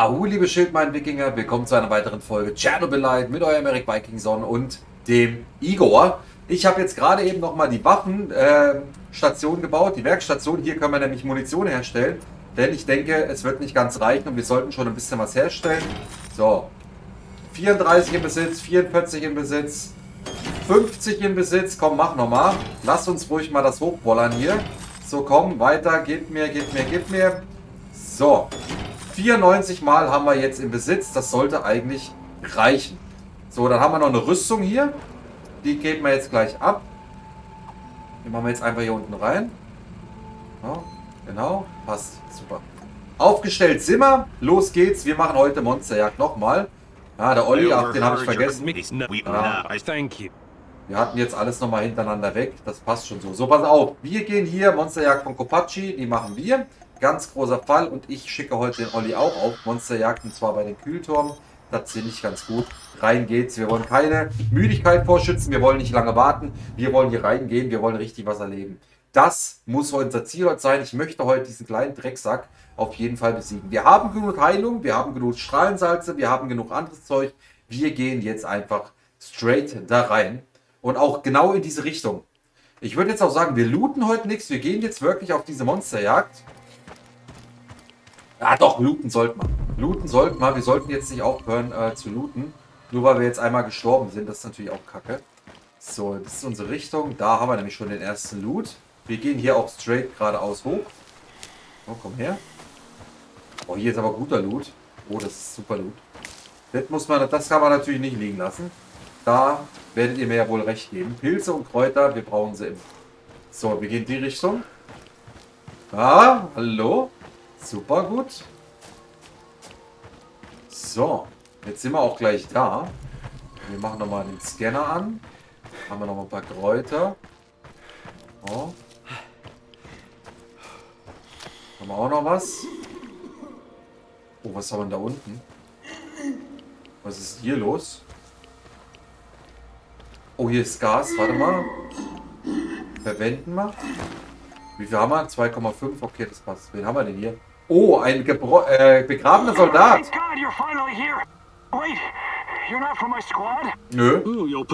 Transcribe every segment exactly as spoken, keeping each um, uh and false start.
Ahu, liebe Schildmein-Wikinger, willkommen zu einer weiteren Folge Tschernobyl mit eurem Eric Vikingson und dem Igor. Ich habe jetzt gerade eben nochmal die Waffenstation äh, gebaut, die Werkstation. Hier können wir nämlich Munition herstellen, denn ich denke, es wird nicht ganz reichen und wir sollten schon ein bisschen was herstellen. So, vierunddreißig im Besitz, vierundvierzig im Besitz, fünfzig im Besitz. Komm, mach nochmal. Lass uns ruhig mal das hochbollern hier. So, komm, weiter, gib mir, gib mir, gib mir. So, vierundneunzig Mal haben wir jetzt im Besitz. Das sollte eigentlich reichen. So, dann haben wir noch eine Rüstung hier. Die geben wir jetzt gleich ab. Die machen wir jetzt einfach hier unten rein. Ja, genau, passt. Super. Aufgestellt sind wir. Los geht's. Wir machen heute Monsterjagd nochmal. Ja, der Olli, ach, den habe ich vergessen. Ja. Wir hatten jetzt alles nochmal hintereinander weg. Das passt schon so. So, pass auf. Wir gehen hier. Monsterjagd von Kopachi. Die machen wir. Ganz großer Fall. Und ich schicke heute den Olli auch auf Monsterjagd. Und zwar bei den Kühlturm. Das sehe ich ganz gut. Rein geht's. Wir wollen keine Müdigkeit vorschützen. Wir wollen nicht lange warten. Wir wollen hier reingehen. Wir wollen richtig was erleben. Das muss unser Ziel heute sein. Ich möchte heute diesen kleinen Drecksack auf jeden Fall besiegen. Wir haben genug Heilung. Wir haben genug Strahlensalze. Wir haben genug anderes Zeug. Wir gehen jetzt einfach straight da rein. Und auch genau in diese Richtung. Ich würde jetzt auch sagen, wir looten heute nichts. Wir gehen jetzt wirklich auf diese Monsterjagd. Ja doch, looten sollten wir. Looten sollten wir. Wir sollten jetzt nicht aufhören äh, zu looten. Nur weil wir jetzt einmal gestorben sind. Das ist natürlich auch kacke. So, das ist unsere Richtung. Da haben wir nämlich schon den ersten Loot. Wir gehen hier auch straight geradeaus hoch. Oh, komm her. Oh, hier ist aber guter Loot. Oh, das ist super Loot. Das muss man, das kann man natürlich nicht liegen lassen. Da werdet ihr mir ja wohl recht geben. Pilze und Kräuter, wir brauchen sie immer. So, wir gehen in die Richtung. Ah, hallo. Super gut. So, jetzt sind wir auch gleich da. Wir machen nochmal den Scanner an. Haben wir noch ein paar Kräuter. Oh. Haben wir auch noch was? Oh, was haben wir da unten? Was ist hier los? Oh, hier ist Gas. Warte mal. Verwenden wir. Wie viel haben wir? zwei Komma fünf. Okay, das passt. Wen haben wir denn hier? Oh, ein Gebro äh, begrabener Soldat. Nö.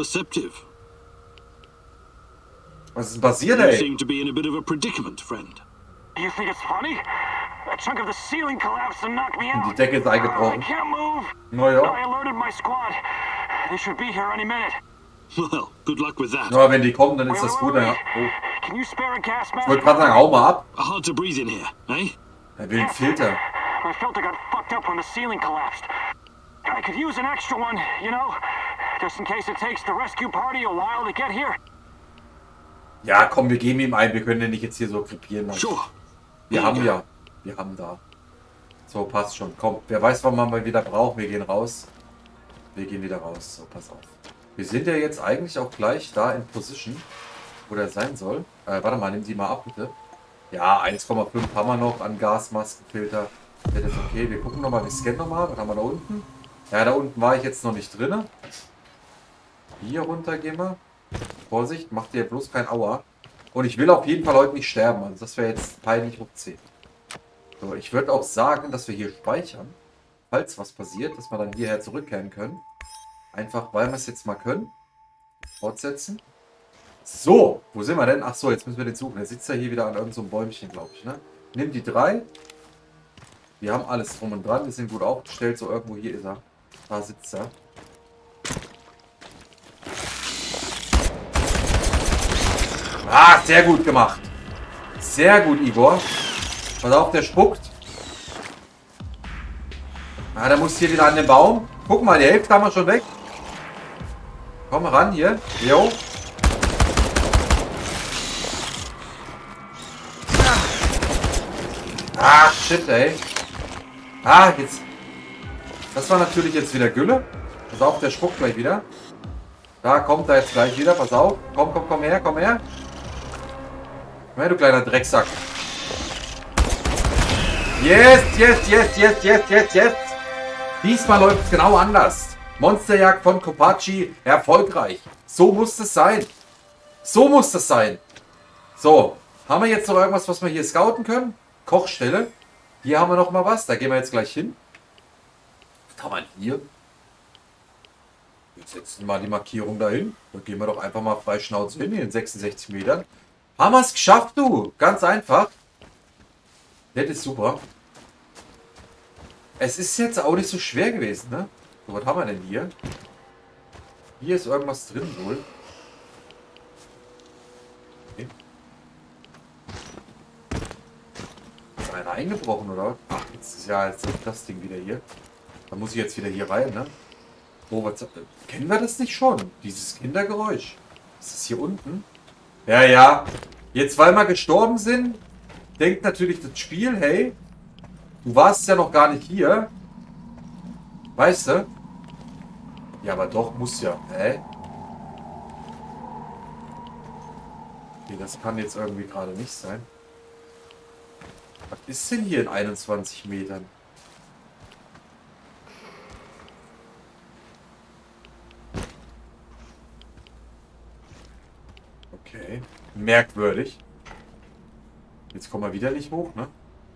Was ist denn passiert, ey? seem to be in a bit of a predicament, friend. You think it's funny? A chunk of the ceiling collapsed and knocked me Und out. die Decke ist eingebrochen. I can't move. Naja. I alerted my squad. They should be here any minute. Well, good luck with that. Na, wenn die kommen, dann ist das gut. Ja. Oh. Can you spare a gas Ich mask? wollte gerade sagen, hau mal ab. Hard to breathe in here, eh? Er will einen Filter. My filter got fucked up when the ceiling collapsed. I could use an extra one, you know, just in case it takes the rescue party a while to get here. Ja, komm, wir geben ihm ein. Wir können den nicht jetzt hier so krepieren lassen. Sure. Wir haben ja. Wir haben da. So, passt schon. Komm, wer weiß, wann man mal wieder braucht. Wir gehen raus. Wir gehen wieder raus. So, pass auf. Wir sind ja jetzt eigentlich auch gleich da in Position, wo der sein soll. Äh, warte mal, nimm die mal ab, bitte. Ja, eins Komma fünf haben wir noch an Gasmaskenfilter. Das ist okay. Wir gucken nochmal, wir scannen nochmal. Was haben wir da unten? Ja, da unten war ich jetzt noch nicht drin. Hier runter gehen wir. Vorsicht, macht dir bloß kein Aua. Und ich will auf jeden Fall heute nicht sterben. Also das wäre jetzt peinlich hoch zehn. So, ich würde auch sagen, dass wir hier speichern. Falls was passiert, dass wir dann hierher zurückkehren können. Einfach, weil wir es jetzt mal können. Fortsetzen. So, wo sind wir denn? Ach so, jetzt müssen wir den suchen. Der sitzt ja hier wieder an irgendeinem so Bäumchen, glaube ich. Ne? Nimm die drei. Wir haben alles drum und dran. Wir sind gut aufgestellt. So, irgendwo hier ist er. Da sitzt er. Ah, sehr gut gemacht. Sehr gut, Igor. Pass auf, der spuckt. Ah, der muss hier wieder an den Baum. Guck mal, die Hälfte haben wir schon weg. Komm ran hier. Jo. Ah, shit, ey. Ah, jetzt. Das war natürlich jetzt wieder Gülle. Pass auf, der spuckt gleich wieder. Da kommt er jetzt gleich wieder. Pass auf. Komm, komm, komm her, komm her. Komm her, du kleiner Drecksack. Yes, yes, yes, yes, yes, yes, yes. Diesmal läuft es genau anders. Monsterjagd von Kopachi erfolgreich. So muss es sein. So muss es sein. So, haben wir jetzt noch irgendwas, was wir hier scouten können? Kochstelle. Hier haben wir noch mal was. Da gehen wir jetzt gleich hin. Kann man hier? Jetzt setzen wir mal die Markierung dahin. Dann gehen wir doch einfach mal frei Schnauze hin in den sechsundsechzig Metern. Haben wir es geschafft, du? Ganz einfach. Das ist super. Es ist jetzt auch nicht so schwer gewesen, ne? So, was haben wir denn hier? Hier ist irgendwas drin wohl. Okay. Ist einer eingebrochen, oder? Ach, jetzt ist ja jetzt das Ding wieder hier. Da muss ich jetzt wieder hier rein, ne? Oh, was, kennen wir das nicht schon? Dieses Kindergeräusch. Ist das hier unten? Ja, ja. Jetzt, weil wir gestorben sind, denkt natürlich das Spiel, hey, du warst ja noch gar nicht hier. Weißt du? Ja, aber doch, muss ja. Hä? Okay, das kann jetzt irgendwie gerade nicht sein. Was ist denn hier in einundzwanzig Metern? Okay. Merkwürdig. Jetzt kommen wir wieder nicht hoch, ne?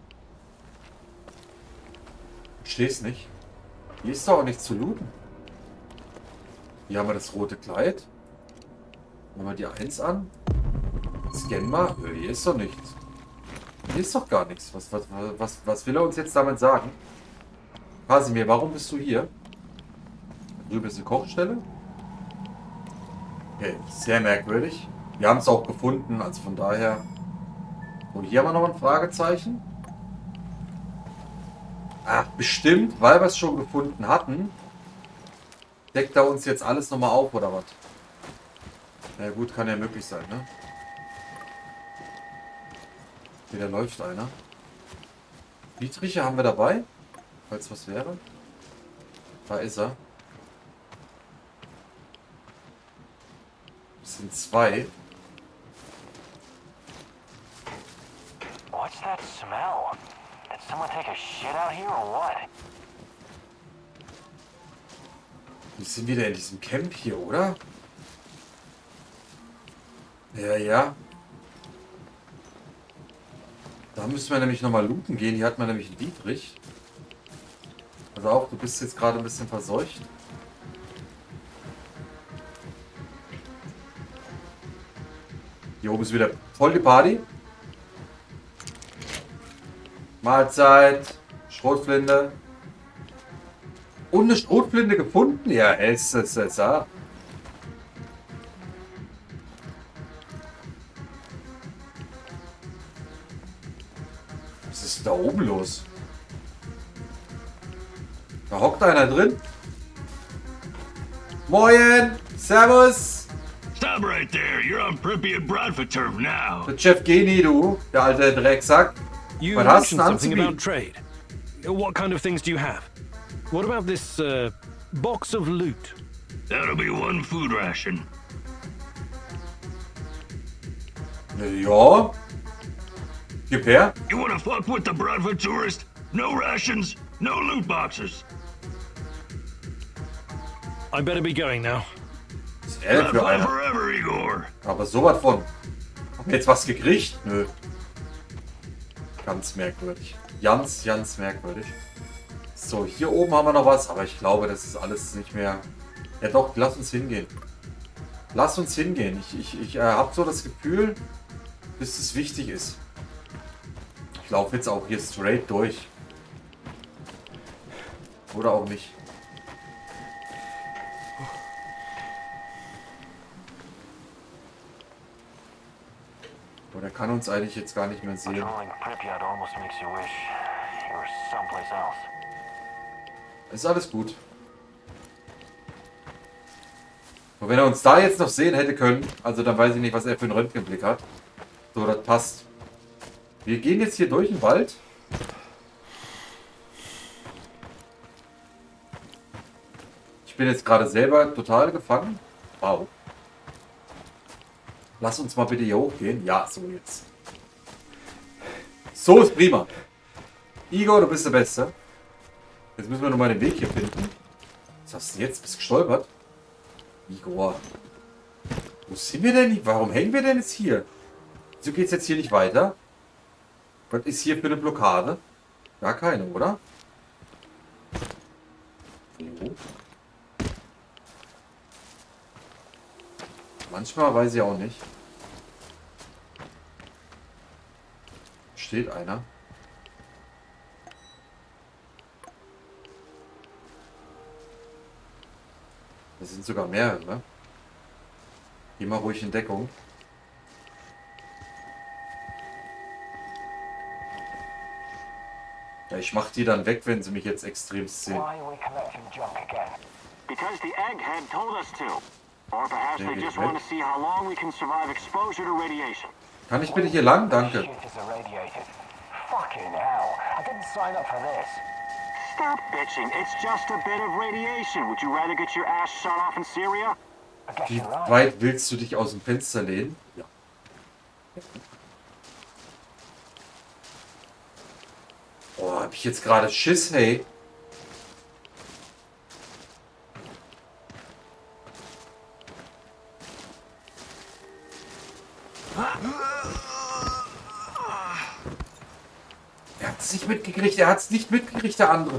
Versteh's nicht. Hier ist doch auch nichts zu looten. Hier haben wir das rote Kleid. Machen wir die eins an. Scan mal. Hier ist doch nichts. Hier ist doch gar nichts. Was, was, was, was will er uns jetzt damit sagen? Kasimir, warum bist du hier? Da drüben ist eine Kochstelle. Okay, sehr merkwürdig. Wir haben es auch gefunden, also von daher. So, hier haben wir noch ein Fragezeichen. Ach, bestimmt, weil wir es schon gefunden hatten, deckt er uns jetzt alles nochmal auf, oder was? Na gut, kann ja möglich sein, ne? Okay, da läuft einer. Dietriche haben wir dabei, falls was wäre. Da ist er. Das sind zwei. What's that smell? Did someone take a shit out here or what? Wir sind wieder in diesem Camp hier, oder? Ja, ja. Da müssen wir nämlich nochmal looten gehen. Hier hat man nämlich einen Dietrich. Also auch, du bist jetzt gerade ein bisschen verseucht. Hier oben ist wieder voll die Party. Mahlzeit. Schrotflinte. Und eine Schrotflinte gefunden? Ja, es ist es, ja. Was ist da oben los? Da hockt einer drin. Moin! Servus! Stop right there. You're on Pripyat Bradford turf now. Der Chef Geni, du, der alte Drecksack. You Was hast du mentioned something anzubieten? about trade. What kind of things do you have? What about this uh, box of loot? That'll be one food ration. Ja. Gib her. You wanna fuck with the Bradford tourist? No rations, no loot boxes. I better be going now. Was ist er denn Not für for einer? forever, Igor. Aber sowas von. Haben wir jetzt was gekriegt? Nö. Ganz merkwürdig. Ganz, ganz merkwürdig. So, hier oben haben wir noch was, aber ich glaube, das ist alles nicht mehr... Ja doch, lass uns hingehen. Lass uns hingehen. Ich, ich, ich äh, habe so das Gefühl, dass es wichtig ist. Ich laufe jetzt auch hier straight durch. Oder auch nicht. Aber der kann uns eigentlich jetzt gar nicht mehr sehen. Patrolling Pripyat almost makes you wish you were someplace else. Ist alles gut. Und wenn er uns da jetzt noch sehen hätte können, also dann weiß ich nicht, was er für einen Röntgenblick hat. So, das passt. Wir gehen jetzt hier durch den Wald. Ich bin jetzt gerade selber total gefangen. Wow. Lass uns mal bitte hier hochgehen. Ja, so jetzt. So ist prima. Igor, du bist der Beste. Jetzt müssen wir noch mal den Weg hier finden. Was hast du jetzt? Bist du gestolpert? Igor. Wo sind wir denn? Warum hängen wir denn jetzt hier? Wieso geht es jetzt hier nicht weiter? Was ist hier für eine Blockade? Gar keine, oder? Manchmal weiß ich auch nicht. Steht einer. Das sind sogar mehrere, ne? Geh mal ruhig in Deckung. Ja, ich mach die dann weg, wenn sie mich jetzt extrem sehen. Because the egghead told us to. Or perhaps they just Egghead. want to see how long we can survive exposure to radiation. Kann ich bitte hier lang? Danke. Fucking hell, I didn't sign up for this. Stop bitching. It's just a bit of radiation. Would you rather get your ass shot off in Syria? I guess Wie you're right. weit willst du dich aus dem Fenster lehnen? Ja. Oh, hab ich jetzt gerade Schiss, hey. Er hat es nicht mitgekriegt, er hat es nicht mitgekriegt, der andere.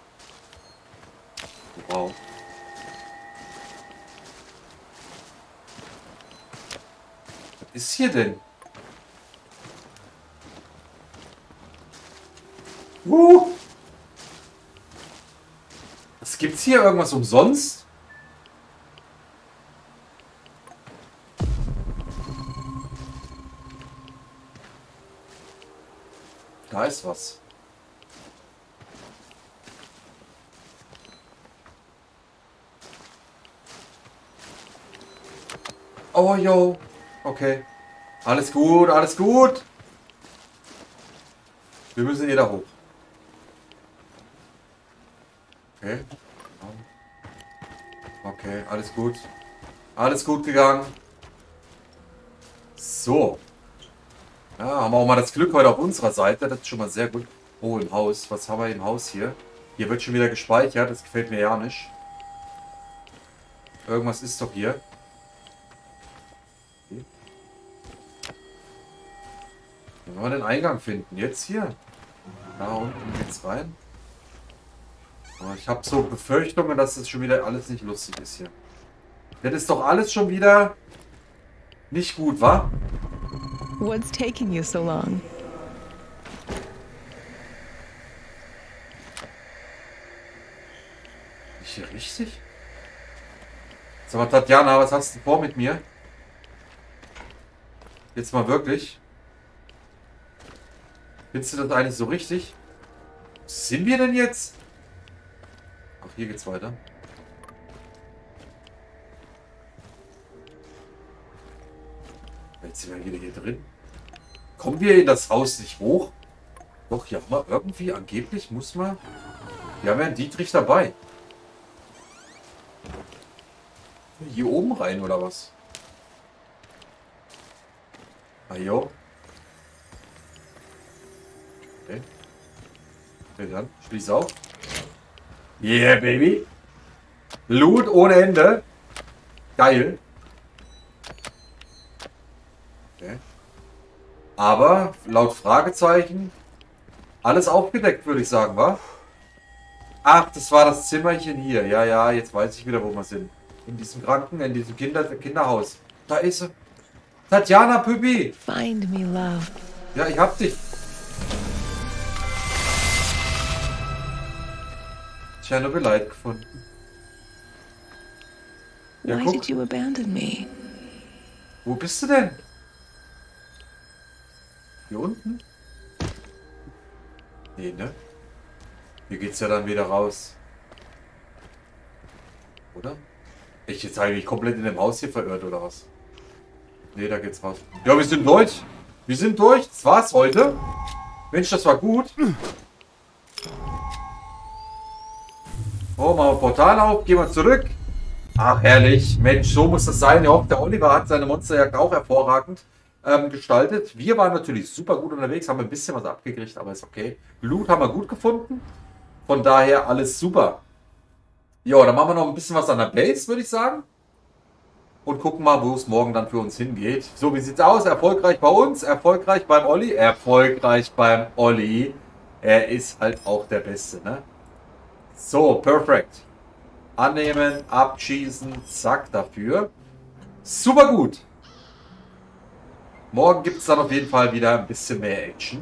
Wow. Was ist hier denn? Uh. Was gibt's hier? Irgendwas umsonst? Da ist was. Oh, yo. Okay. Alles gut, alles gut. Wir müssen eh da hoch. Okay. Okay, alles gut. Alles gut gegangen. So. Ja, haben wir auch mal das Glück heute auf unserer Seite. Das ist schon mal sehr gut. Oh, im Haus. Was haben wir im Haus hier? Hier wird schon wieder gespeichert. Das gefällt mir ja nicht. Irgendwas ist doch hier. Okay. Wie wollen wir den Eingang finden? Jetzt hier. Da unten geht's rein. Aber ich habe so Befürchtungen, dass es schon wieder alles nicht lustig ist hier. Das ist doch alles schon wieder nicht gut, wa? What's taking you so long? Bin ich hier richtig? Sag mal, Tatjana, was hast du vor mit mir? Jetzt mal wirklich. Findest du das eigentlich so richtig? Was sind wir denn jetzt? Ach, hier geht's weiter. Jetzt sind wir wieder hier drin. Kommen wir in das Haus nicht hoch? Doch, ja, mal irgendwie, angeblich muss man... Wir haben ja einen Dietrich dabei. Hier oben rein, oder was? Ah, jo. Okay. Okay, dann schließ auf. Yeah, baby. Loot ohne Ende. Geil. Okay. Aber laut Fragezeichen alles aufgedeckt, würde ich sagen, wa? Ach, das war das Zimmerchen hier. Ja, ja, jetzt weiß ich wieder, wo wir sind. In diesem Kranken, in diesem Kinder Kinderhaus. Da ist sie. Tatjana, Püppi. Find me, love. Ja, ich hab dich. Tschernobyl gefunden. Ja, Why guck. did you abandon me? Wo bist du denn? Hier unten? Nee, ne? Hier geht's ja dann wieder raus. Oder? Ich jetzt habe ich mich komplett in dem Haus hier verirrt, oder was? Nee, da geht's raus. Ja, wir sind durch. Wir sind durch. Das war's heute. Mensch, das war gut. Oh, machen wir Portal auf. Gehen wir zurück. Ach, herrlich. Mensch, so muss das sein. Ich hoffe, der Oliver hat seine Monsterjagd auch hervorragend ähm, gestaltet. Wir waren natürlich super gut unterwegs, haben ein bisschen was abgekriegt, aber ist okay. Loot haben wir gut gefunden. Von daher alles super. Ja, dann machen wir noch ein bisschen was an der Base, würde ich sagen. Und gucken mal, wo es morgen dann für uns hingeht. So, wie sieht's aus? Erfolgreich bei uns, erfolgreich beim Olli, erfolgreich beim Olli. Er ist halt auch der Beste, ne? So, perfekt. Annehmen, abschießen, zack dafür. Super gut. Morgen gibt es dann auf jeden Fall wieder ein bisschen mehr Action.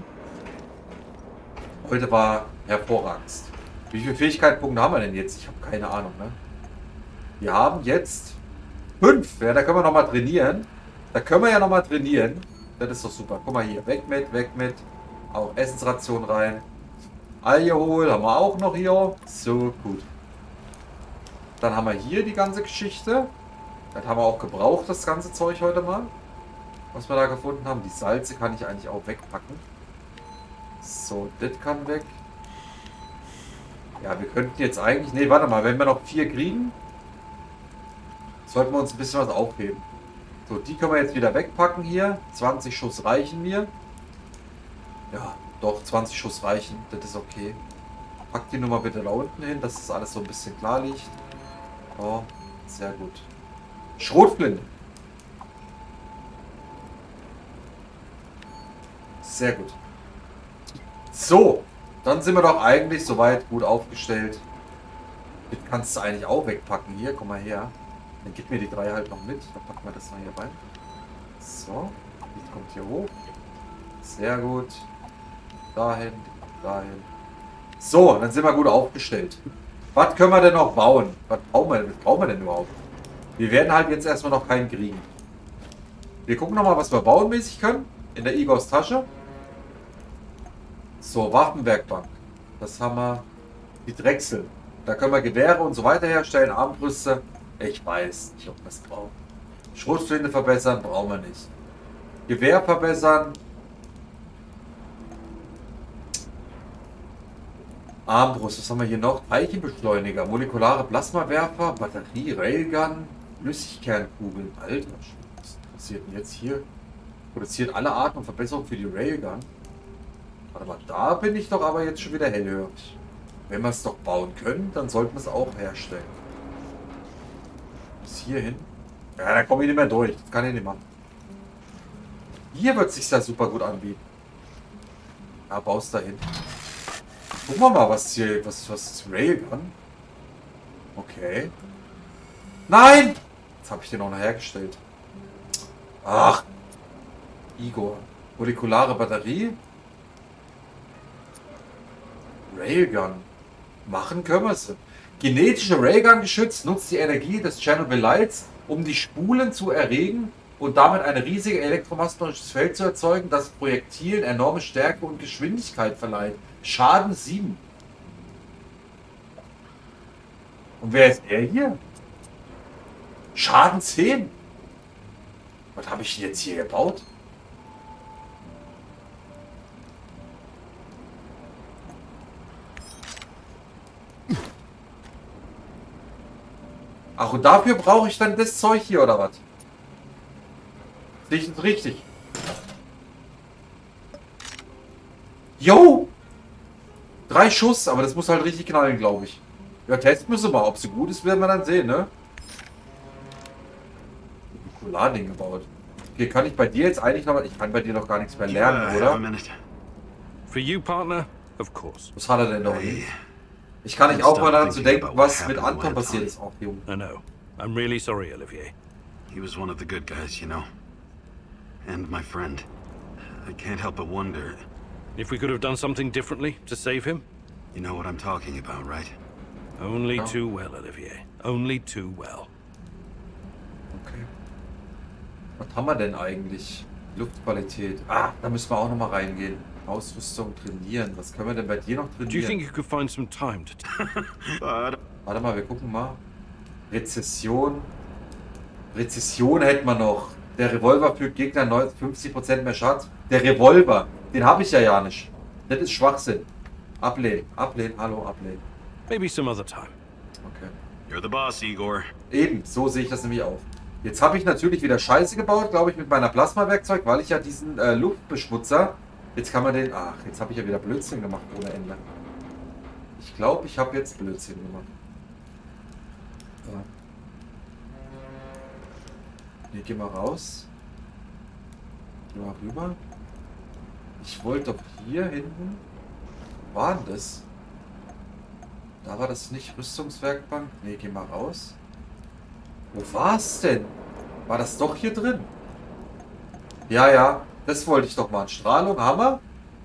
Heute war hervorragend. Wie viele Fähigkeitspunkte haben wir denn jetzt? Ich habe keine Ahnung, ne? Wir haben jetzt fünf. Ja, da können wir nochmal trainieren. Da können wir ja nochmal trainieren. Das ist doch super. Guck mal hier. Weg mit, weg mit. Auch Essensration rein. Alkohol haben wir auch noch hier. So, gut. Dann haben wir hier die ganze Geschichte. Das haben wir auch gebraucht, das ganze Zeug heute mal. Was wir da gefunden haben. Die Salze kann ich eigentlich auch wegpacken. So, das kann weg. Ja, wir könnten jetzt eigentlich... Ne, warte mal. Wenn wir noch vier kriegen, sollten wir uns ein bisschen was aufheben. So, die können wir jetzt wieder wegpacken hier. zwanzig Schuss reichen mir. Ja, doch, zwanzig Schuss reichen. Das ist okay. Pack die Nummer bitte da unten hin, dass das alles so ein bisschen klar liegt. Oh, sehr gut. Schrotflinte. Sehr gut. So, dann sind wir doch eigentlich soweit gut aufgestellt. Das kannst du eigentlich auch wegpacken hier. Komm mal her. Dann gib mir die drei halt noch mit. Dann packen wir das mal hier rein. So, die kommt hier hoch. Sehr gut. Dahin, dahin. So, dann sind wir gut aufgestellt. Was können wir denn noch bauen? Was brauchen wir, was brauchen wir denn überhaupt? Wir werden halt jetzt erstmal noch keinen kriegen. Wir gucken nochmal, was wir bauenmäßig können. In der Igors Tasche. So, Waffenwerkbank. Das haben wir. Die Drechsel. Da können wir Gewehre und so weiter herstellen. Armbrüste. Ich weiß nicht, ob wir es brauchen. Schrotflinte verbessern brauchen wir nicht. Gewehr verbessern. Armbrust, was haben wir hier noch? Teilchenbeschleuniger, molekulare Plasmawerfer, Batterie, Railgun, Flüssigkernkugeln. Alter, was passiert denn jetzt hier? Produziert alle Arten und Verbesserungen für die Railgun. Warte mal, da bin ich doch aber jetzt schon wieder hellhörig. Wenn wir es doch bauen können, dann sollten wir es auch herstellen. Bis hierhin. Ja, da komme ich nicht mehr durch. Das kann ich nicht machen. Hier wird es sich ja super gut anbieten. Ja, baust dahin. Gucken wir mal, was hier, was, was ist Railgun? Okay. Nein! Jetzt habe ich den auch noch hergestellt. Ach. Igor. Molekulare Batterie. Railgun. Machen können wir es. Genetische Railgun-Geschütz nutzt die Energie des Chernobylites, um die Spulen zu erregen und damit ein riesiges elektromagnetisches Feld zu erzeugen, das Projektilen enorme Stärke und Geschwindigkeit verleiht. Schaden sieben. Und wer ist er hier? Schaden zehn. Was habe ich jetzt hier gebaut? Ach, und dafür brauche ich dann das Zeug hier, oder was? Richtig, richtig. Jo! Drei Schuss, aber das muss halt richtig knallen, glaube ich. Ja, testen müssen wir mal. Ob sie gut ist, werden wir dann sehen, ne? Coolading gebaut. Okay, kann ich bei dir jetzt eigentlich noch... Ich kann bei dir noch gar nichts mehr lernen, oder? For you, partner, of course. Was hat er denn noch nie? Ich kann nicht aufhören daran zu denken, was mit Anton passiert ist. Auch, Junge. I know. I'm really sorry, Olivier. He was one of the good guys, you know. And my friend. I can't help but wonder... If we could have done something differently to save him? You know what I'm talking about, right? Only Oh. too well, Olivier. Only too well. Okay. Was haben wir denn eigentlich? Luftqualität. Ah, da müssen wir auch noch mal reingehen. Ausrüstung trainieren. Was können wir denn bei dir noch Do you trainieren? think you could find some time to... Warte mal, wir gucken mal. Rezession. Rezession hätten wir noch. Der Revolver fügt Gegner fünfzig Prozent mehr Schaden. Der Revolver, den habe ich ja ja nicht. Das ist Schwachsinn. Ablehnen, ablehnen, hallo, ablehnen. Maybe some other time. Okay. You're the boss, Igor. Eben, so sehe ich das nämlich auch. Jetzt habe ich natürlich wieder Scheiße gebaut, glaube ich, mit meiner Plasmawerkzeug, weil ich ja diesen äh, Luftbeschmutzer... Jetzt kann man den... Ach, jetzt habe ich ja wieder Blödsinn gemacht ohne Ende. Ich glaube, ich habe jetzt Blödsinn gemacht. Ja. Hier, geh mal raus. Geh mal rüber. Ich wollte doch hier hinten... War denn das? Da war das nicht Rüstungswerkbank. Ne, geh mal raus. Wo war's denn? War das doch hier drin? Ja, ja. Das wollte ich doch mal. Strahlung, Hammer.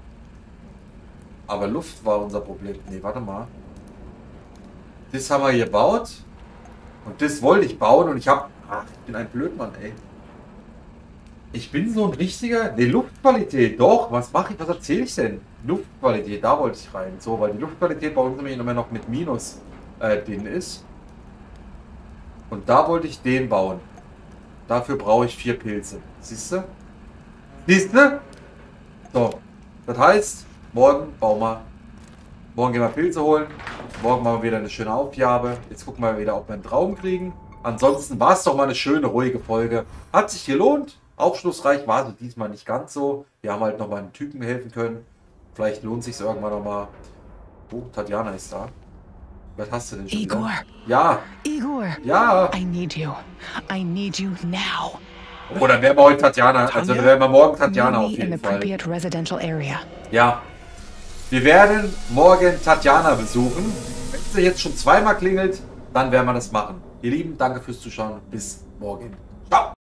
Aber Luft war unser Problem. Ne, warte mal. Das haben wir hier gebaut. Und das wollte ich bauen. Und ich habe... Ach, ich bin ein Blödmann, ey. Ich bin so ein richtiger... Ne, Luftqualität. Doch, was mache ich? Was erzähle ich denn? Luftqualität, da wollte ich rein. So, weil die Luftqualität bei uns nämlich immer noch mit Minus äh, drin ist. Und da wollte ich den bauen. Dafür brauche ich vier Pilze. Siehst du? Siehst du? So. Das heißt, morgen bauen wir. Morgen gehen wir Pilze holen. Morgen machen wir wieder eine schöne Aufgabe. Jetzt gucken wir wieder, ob wir einen Traum kriegen. Ansonsten war es doch mal eine schöne, ruhige Folge. Hat sich gelohnt. Aufschlussreich war sie diesmal nicht ganz so. Wir haben halt nochmal einen Typen helfen können. Vielleicht lohnt sich irgendwann nochmal. Oh, Tatjana ist da. Was hast du denn schon Igor. wieder? Ja. Igor. Ja. I need you. I need you now. Oh, dann wären wir heute Tatjana. Also dann wären wir morgen Tatjana auf Meet me in jeden the Fall. Pripyat residential area. Ja. Wir werden morgen Tatjana besuchen. Wenn sie jetzt schon zweimal klingelt, dann werden wir das machen. Ihr Lieben, danke fürs Zuschauen. Bis morgen. Ciao.